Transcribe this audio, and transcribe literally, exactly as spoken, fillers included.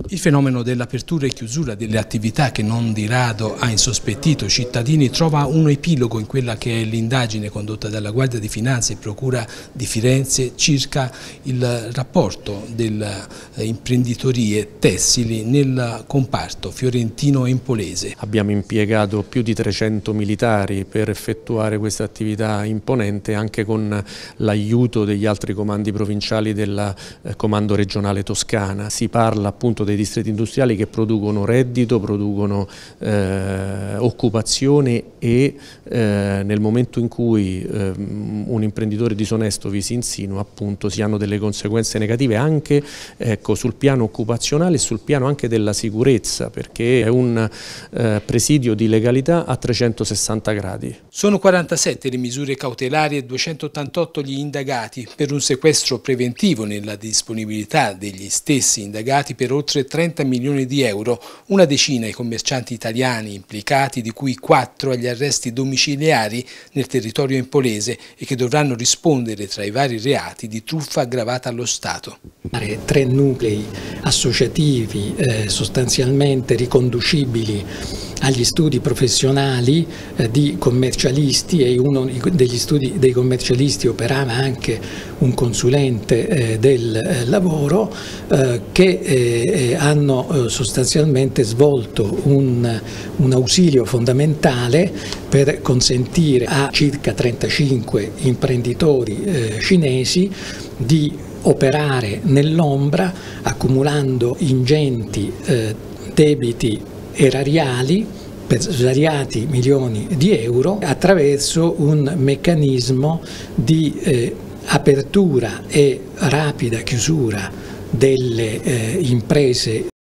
Il fenomeno dell'apertura e chiusura delle attività che non di rado ha insospettito cittadini trova un epilogo in quella che è l'indagine condotta dalla Guardia di Finanza e Procura di Firenze circa il rapporto delle imprenditorie tessili nel comparto fiorentino-empolese. Abbiamo impiegato più di trecento militari per effettuare questa attività imponente, anche con l'aiuto degli altri comandi provinciali del comando regionale Toscana. Si parla appunto dei distretti industriali che producono reddito, producono eh, occupazione e eh, nel momento in cui eh, un imprenditore disonesto vi si insinua, appunto, si hanno delle conseguenze negative anche ecco, sul piano occupazionale e sul piano anche della sicurezza, perché è un eh, presidio di legalità a trecentosessanta gradi. Sono quarantasette le misure cautelari e duecentottantotto gli indagati per un sequestro preventivo nella disponibilità degli stessi indagati per oltre trenta milioni di euro, una decina i commercianti italiani implicati, di cui quattro agli arresti domiciliari nel territorio empolese e che dovranno rispondere tra i vari reati di truffa aggravata allo Stato. Tre nuclei associativi eh, sostanzialmente riconducibili agli studi professionali eh, di commercialisti, e uno degli studi dei commercialisti operava anche un consulente eh, del eh, lavoro eh, che eh, hanno eh, sostanzialmente svolto un, un ausilio fondamentale per consentire a circa trentacinque imprenditori eh, cinesi di operare nell'ombra, accumulando ingenti eh, debiti erariali per svariati milioni di euro attraverso un meccanismo di eh, apertura e rapida chiusura delle eh, imprese